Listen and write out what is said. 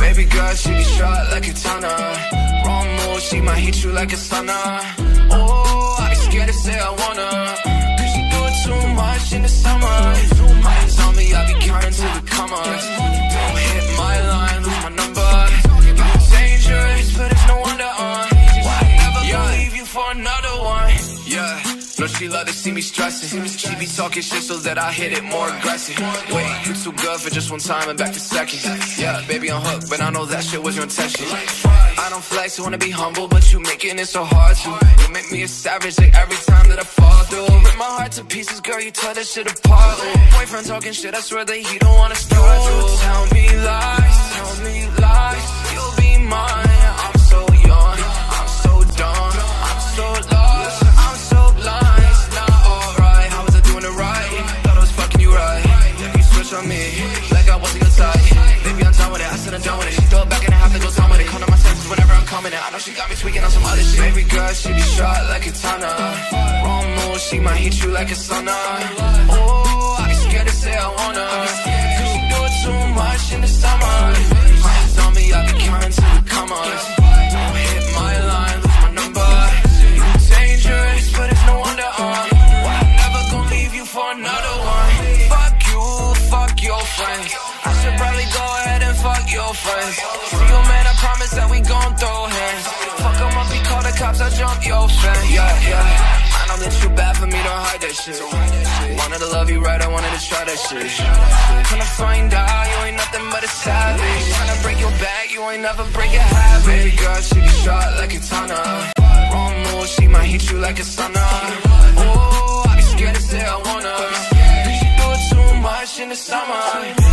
Baby girl, she be shot like a katana. Wrong move, she might hit you like a sauna. Oh, I be scared to say I wanna, cause she do it too much in the summer. Eyes on me, I be counting to the commas. Don't hit my line, lose my number. You're dangerous, but it's no wonder why I never gonna leave you for another one. Yeah, no, she love to see me stressing. She be talking shit so that I hit it more aggressive. Wait, you too good for just one time and back to second. Yeah, baby, I'm hooked, but I know that shit was your intention. I don't flex, I wanna be humble, but you making it so hard to. You make me a savage like every time that I fall through. Rip my heart to pieces, girl, you tore that shit apart. Boyfriend talking shit, I swear that he don't wanna start to. Tell me lies, you'll be mine. I'm so young, I'm so dumb, I'm so lost, I'm so blind. It's not alright, how was I doing it right? Thought I was fucking you right. You switch on me, like I wasn't your type. Baby, I'm done with it, I said I'm done with it. She throw it back and I have to go down with it. Come to my senses whenever I'm coming in. I know she got me tweaking on some other shit. Baby girl, she be shot like a katana. Wrong move, she might hit you like a sauna. Oh, I be scared to say I wanna, cause she do it too much in the summer. Eyes on me, I be counting to the commas. Don't hit my line, lose my number. You're dangerous, but it's no wonder why I never gonna leave you for another one. Fuck you, fuck your friends. I should probably go ahead and fuck your friends. See you, man, I promise that we gon' throw hands. Fuck 'em up, he call the cops, I jump your fence. Yeah, I know that you bad for me, don't hide that shit. Wanted to love you right, I wanted to try that shit. Gonna find out, you ain't nothing but a savage. Tryna break your back, you ain't never break a habit. Baby girl, she be shot like a katana. Wrong move, she might hit you like a sauna. Oh, I be scared to say I wanna, cause she do it too much in the summer.